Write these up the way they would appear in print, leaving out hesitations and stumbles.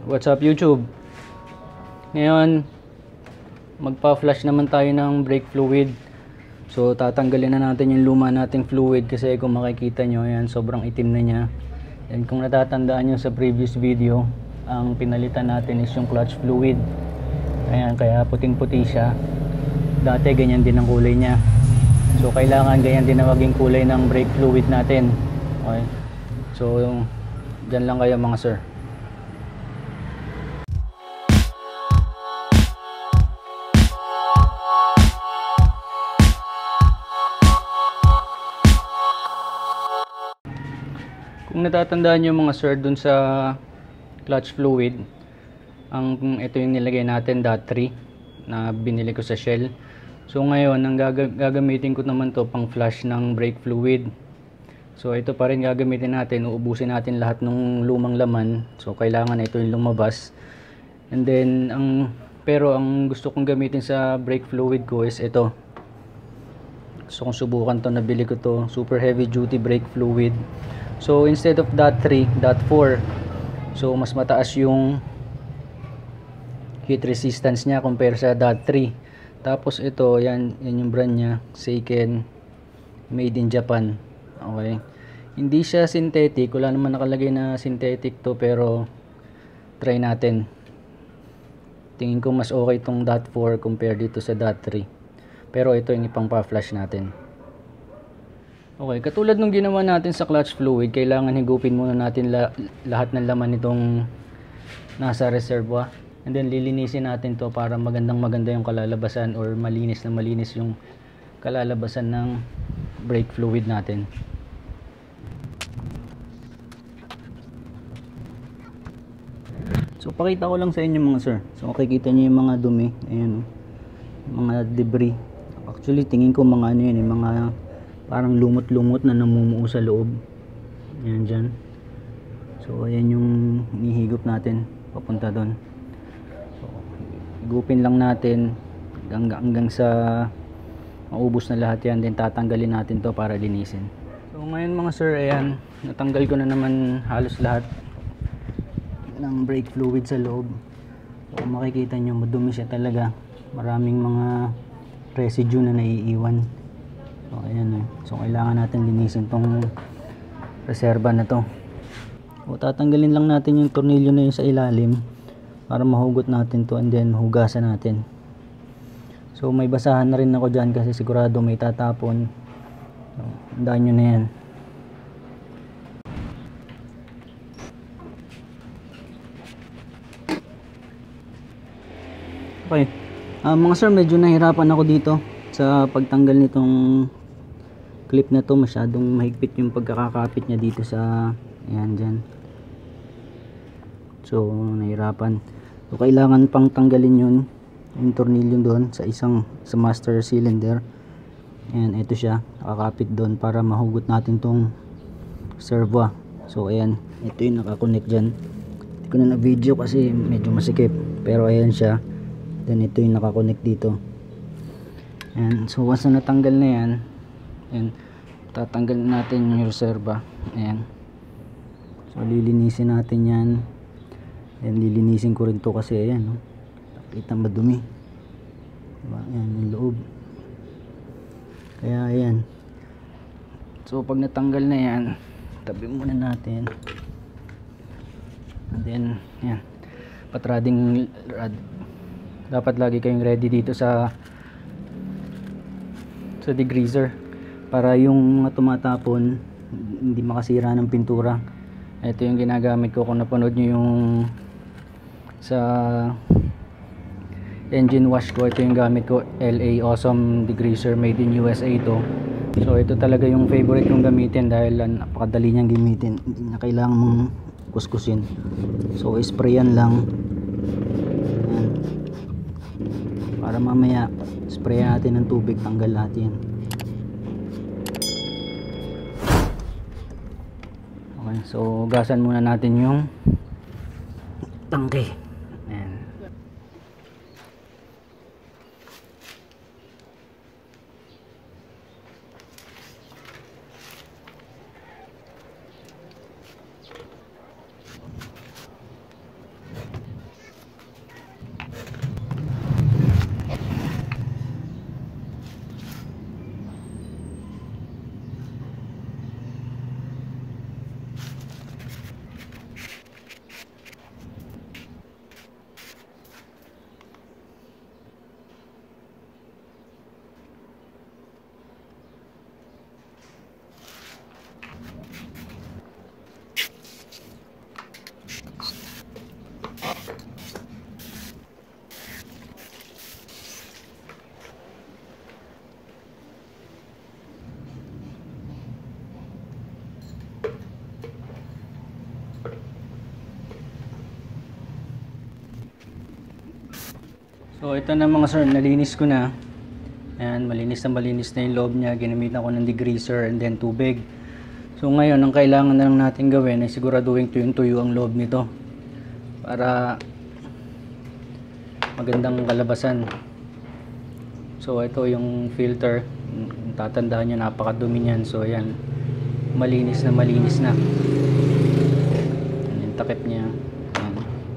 What's up YouTube? Ngayon, magpa-flush naman tayo ng brake fluid. So tatanggalin na natin yung luma nating fluid kasi kung makikita nyo, ayan, sobrang itim na niya. And kung natatandaan nyo sa previous video, ang pinalitan natin is yung clutch fluid. Ayan, kaya puting-puti siya. Dati ganyan din ang kulay niya. So kailangan ganyan din na maging kulay ng brake fluid natin. Okay? So dyan lang kayo mga sir. Kung natatandaan nyo mga sir dun sa clutch fluid, ito yung nilagay natin .3 na binili ko sa Shell. So ngayon ang gagamitin ko naman to pang flush ng brake fluid. So ito pa rin gagamitin natin, uubusin natin lahat ng lumang laman. So kailangan ito yung lumabas. And then pero ang gusto kong gamitin sa brake fluid ko is ito. Gusto kong subukan to, nabili ko to, super heavy duty brake fluid. So instead of .3, .4, so mas mataas yung heat resistance niya compare sa .3. Tapos ito, yan yung brand niya, Seiken, made in Japan. Okay, hindi siya synthetic, wala naman nakalagay na synthetic to, pero try natin. Tingin ko mas okay tong .4 compare dito sa .3, pero ito yung ipang pa-flash natin. Okay, katulad nung ginawa natin sa clutch fluid, kailangan higupin muna natin lahat ng laman nitong nasa reservoir. And then lilinisin natin to para maganda yung kalalabasan, or malinis na malinis yung kalalabasan ng brake fluid natin. So pakita ko lang sa inyo mga sir. So makikita niyo yung mga dumi, ayan, mga debris. Actually tingin ko mga ano yun, mga parang lumot-lumot na namumuo sa loob. Ayan dyan. So ayan yung hinihigop natin papunta doon. So higupin lang natin hanggang sa maubos na lahat yan. Then tatanggalin natin to para linisin. So ngayon mga sir, ayan, natanggal ko na naman halos lahat ng brake fluid sa loob. So kung makikita nyo, madumi siya talaga. Maraming mga residue na naiiwan. So ayan, so kailangan natin linisin tong reserva na to. So tatanggalin lang natin yung tornilyo na yun sa ilalim para mahugot natin to, and then hugasan natin. So may basahan na rin ako dyan kasi sigurado may tatapon. So tandaan nyo na yan. Okay, mga sir, medyo nahirapan ako dito sa pagtanggal nitong clip na to. Masyadong mahigpit yung pagkakakapit niya dito sa ayan dyan. So nahirapan. So kailangan pang tanggalin yun, yung tornilyo doon sa master cylinder. Ayan, ito siya, nakakapit doon para mahugot natin tong servo. So ayan, ito yung nakakonect dyan. Hindi ko na video kasi medyo masikip, pero ayan siya. Then ito yung nakakonect dito. Ayan, so once na natanggal na yan, ayan, tatanggal natin yung reserva. Ayan, so lilinisin natin yan. Ayan, lilinisin ko rin to kasi ayan, no? Kita madumi, diba? Ayan yung loob, kaya ayan. So pag natanggal na yan, tabi muna natin. And then ayan, patrading rad. Dapat lagi kayong ready dito sa degreaser para yung tumatapon hindi makasira ng pintura. Ito yung ginagamit ko. Kung napanood nyo yung sa engine wash ko, ito yung gamit ko, LA Awesome Degreaser, made in USA to. So ito talaga yung favorite kong gamitin dahil napakadali niyang gamitin, hindi na kailangan mong kuskusin. So sprayan lang. Ayan, para mamaya sprayan natin ng tubig, tanggal lahat yan. Okay, so gasan muna natin yung tangke. Ayan. So ito na mga sir, nalinis ko na. Ayan, malinis na yung loob niya. Ginamitan ko ng degreaser and then tubig. So ngayon, ang kailangan na lang natin gawin ay siguraduhin tuyong-tuyo ang loob nito para magandang kalabasan. So ito yung filter. Tatandaan nyo, napakadumi niyan. So ayan, malinis na. Yung takip niya. Ayan.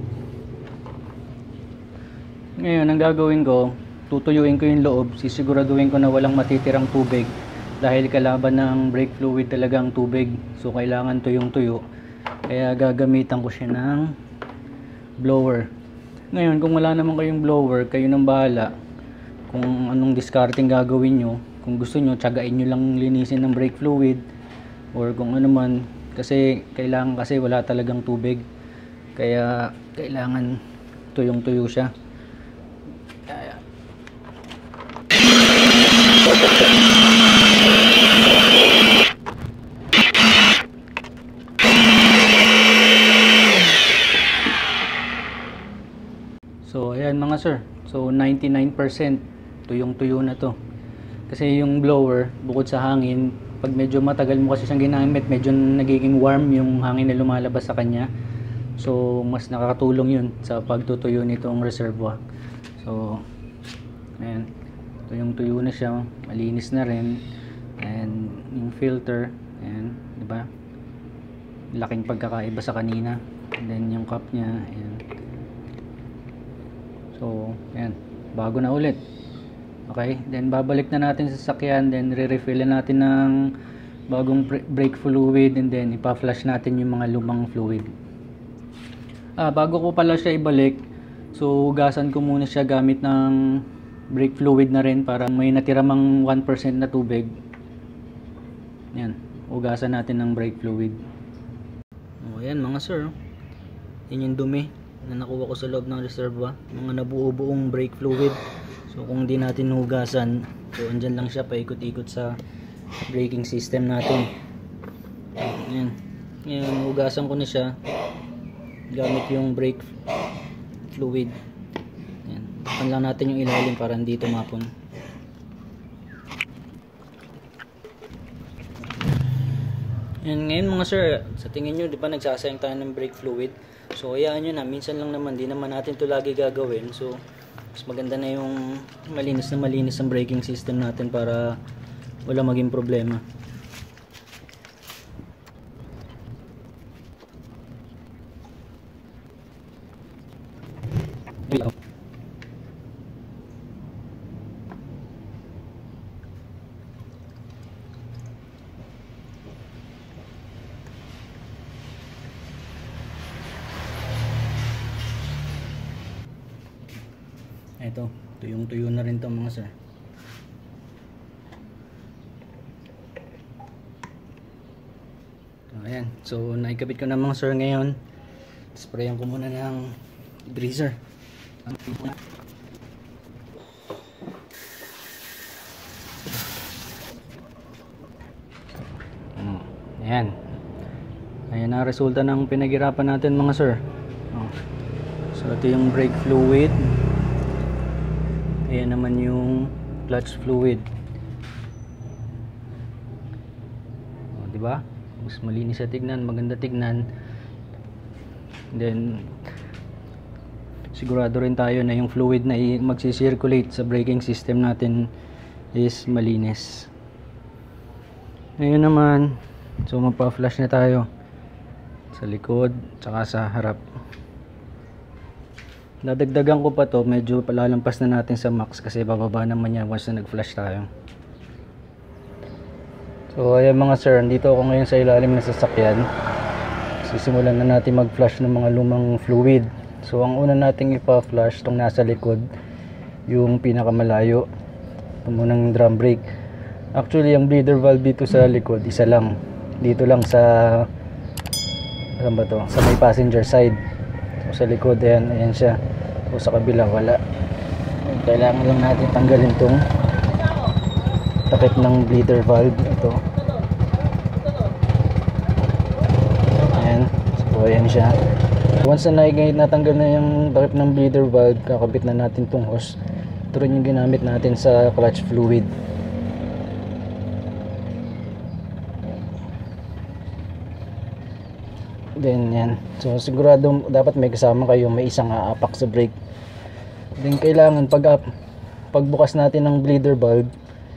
Ngayon, ang gagawin ko, tutuyuin ko yung loob. Sisiguraduhin ko na walang matitirang tubig dahil kalaban ng brake fluid talaga ang tubig. So kailangan tuyong-tuyo. Kaya gagamitan ko siya ng blower. Ngayon, kung wala naman kayong blower, kayo nang bahala kung anong discarding gagawin nyo. Kung gusto nyo, tsagain nyo lang linisin ng brake fluid or kung ano man, kasi kailangan, kasi wala talagang tubig, kaya kailangan tuyong-tuyo siya. So ayan mga sir, so 99% tuyong-tuyo na to. Kasi yung blower, bukod sa hangin, pag medyo matagal mo kasi siyang ginamit, medyo nagiging warm yung hangin na lumalabas sa kanya. So mas nakakatulong yun sa pagtutuyo nitong reservoir. So ayan, tuyong-tuyo na siya, malinis na rin. And yung filter, ayan, diba? Laking pagkakaiba sa kanina. And then yung cup niya, ayan. So ayan, bago na ulit. Okay, then babalik na natin sa sasakyan, then re-refill natin ng bagong brake fluid, and then ipa-flush natin yung mga lumang fluid. Bago ko pala siya ibalik, so hugasan ko muna siya gamit ng brake fluid na rin para may natiramang 1% na tubig. Yan, hugasan natin ng brake fluid. O yan mga sir, yun yung dumi na nakuha ko sa loob ng reservoir, mga nabuo-buong brake fluid. So kung di natin hugasan, so andyan lang siya paikot-ikot sa braking system natin. Ayan. Ngayon, hugasan ko na siya gamit yung brake fluid. Ayan. Tapan lang natin yung ilalim para hindi tumapon. Ayan, ngayon mga sir, sa tingin nyo, di ba nagsasayang tayo ng brake fluid? So hayaan nyo na, minsan lang naman, di naman natin ito lagi gagawin. So mas maganda na yung malinis ang braking system natin para wala maging problema. Ito, tuyong-tuyo na rin to mga sir. Ayan, so naikabit ko na mga sir ngayon. Sprayan ko muna ng degreaser. Ayan. Ayan na resulta ng pinaghirapan natin mga sir. So ito yung brake fluid. Ayan naman yung clutch fluid. Diba? Mas malinis sa tignan, maganda tignan. Then sigurado rin tayo na yung fluid na magsi-circulate sa braking system natin is malinis. Ngayon naman, so magpa-flush na tayo sa likod tsaka sa harap. Dadagdagan ko pa to, medyo palalampas na natin sa max kasi bababa naman yan once na nag-flush tayo. So ayan mga sir, dito ako ngayon sa ilalim ng sasakyan. Sisimulan na natin mag-flush ng mga lumang fluid. So ang una nating ipa-flush itong nasa likod, yung pinakamalayo, ito munang drum brake. Actually ang bleeder valve dito sa likod, isa lang. Dito lang sa, saan ba to? Sa may passenger side. So, sa likod, ayan siya. So sa kabila wala. Kailangan lang natin tanggalin tong takip ng bleeder valve. Ito. Ayan. So ayan siya. So once na natanggal na yung takip ng bleeder valve, kakabit na natin tong hose. Ito rin yung ginamit natin sa clutch fluid. Then yan, so sigurado dapat may kasama kayo, may isang aapak sa brake. Then kailangan pagbukas natin ng bleeder valve,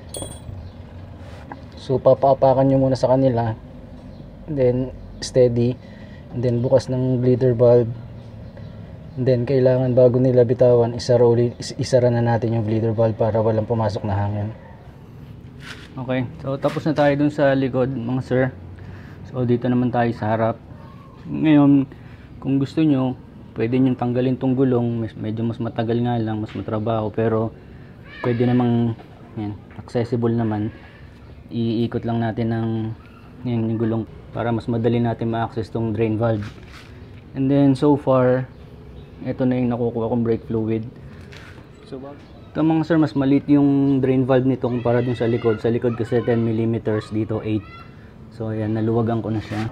so papaapakan nyo muna sa kanila, then steady, and then bukas ng bleeder valve, and then kailangan bago nila bitawan, isara na natin yung bleeder valve para walang pumasok na hangin. Okay, so tapos na tayo dun sa likod mga sir. So dito naman tayo sa harap. Ngayon, kung gusto nyo, pwede nyo tanggalin tong gulong. Medyo mas matagal nga lang, mas matrabaho, pero pwede namang yan, accessible naman. Iikot lang natin ng yung gulong para mas madali natin ma-access tong drain valve. And then so far, ito na yung nakukuha kong brake fluid. So ito mga sir, mas maliit yung drain valve nito kumpara dun sa likod. Sa likod kasi 10mm, dito 8. So ayan, naluwagan ko na siya.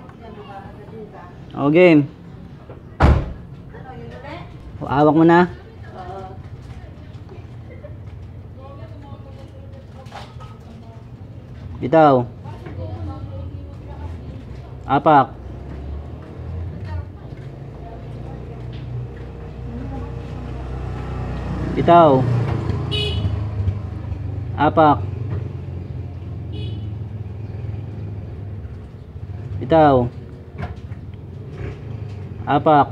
Okay. Hawak mo na. Bitaw. Apak. Bitaw. Apak. Bitaw. Apak.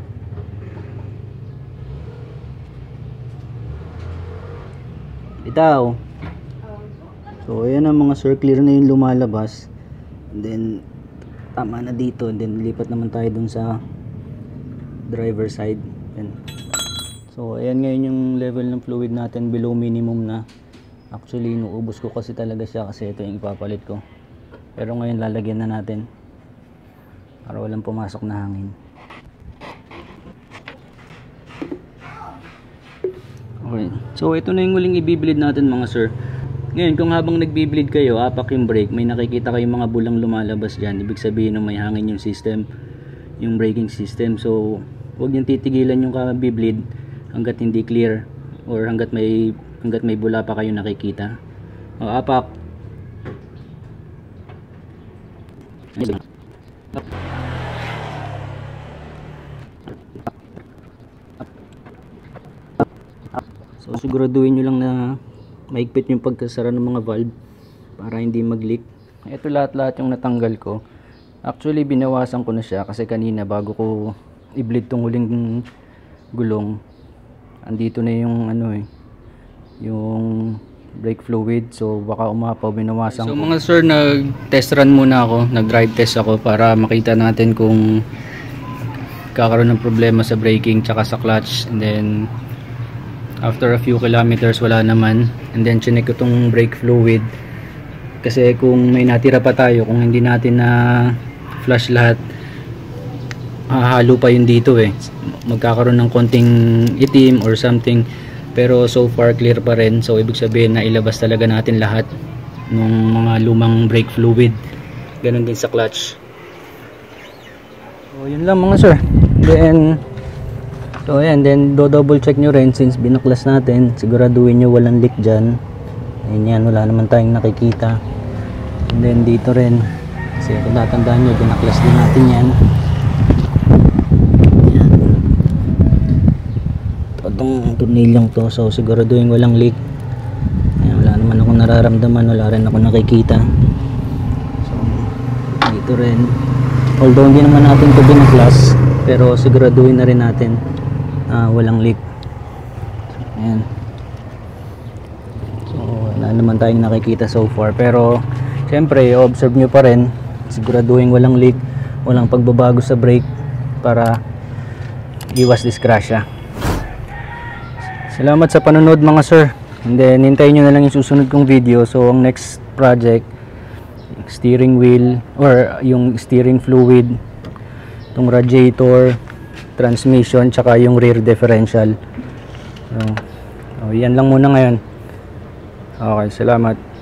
Bitaw. So ayan ang mga sir, clear na yung lumalabas. And then tama na dito, and then lipat naman tayo dun sa driver side. Ayan. So ayan ngayon yung level ng fluid natin, below minimum na. Actually inuubos ko kasi talaga siya kasi ito yung ipapalit ko. Pero ngayon lalagyan na natin para walang pumasok na hangin. Okay. So ito na yung huling ibibilid natin mga sir. Ngayon kung habang nagbibilid kayo, apak yung brake, may nakikita kayong mga bulang lumalabas dyan. Ibig sabihin may hangin yung system, yung braking system. So huwag niyong titigilan yung kabibilid hanggat hindi clear or hanggat may bula pa kayo nakikita. O, apak. So siguraduhin nyo lang na maigpit yung pagkasara ng mga valve para hindi mag-leak. Ito lahat-lahat yung natanggal ko. Actually binawasan ko na siya kasi kanina bago ko i-bleed tong huling gulong, andito na yung yung brake fluid. So baka umapaw, binawasan ko. So mga sir, nag-test run muna ako, nag-drive test ako para makita natin kung kakaroon ng problema sa braking tsaka sa clutch. And then after a few kilometers wala naman, and then chinek ko tong brake fluid kasi kung may natira pa tayo, kung hindi natin na flush lahat, halo pa yun dito magkakaroon ng konting itim or something, pero so far clear pa rin. So ibig sabihin na ilabas talaga natin lahat ng mga lumang brake fluid. Ganun din sa clutch. So yun lang mga sir. So ayan, then double check nyo rin since binaklas natin, siguraduhin nyo walang leak dyan. Ayan yan, wala naman tayong nakikita. And then dito rin, kasi kung tatandaan nyo, binaklas din natin yan. Ayan. Itong tornilyong to, so siguraduhin walang leak. Ayan, wala naman akong nararamdaman, wala rin ako nakikita. So dito rin, although hindi naman natin ito binaklas, pero siguraduhin na rin natin walang leak. Ayan. So wala naman tayong nakikita so far, pero syempre observe nyo pa rin, siguraduhin walang leak, walang pagbabago sa brake para iwas disgrasya. Salamat sa panonood mga sir, and then hintayin nyo na lang yung susunod kong video. So ang next project, steering wheel or yung steering fluid, itong radiator, transmission, tsaka yung rear differential. So yan lang muna ngayon. Okay, salamat.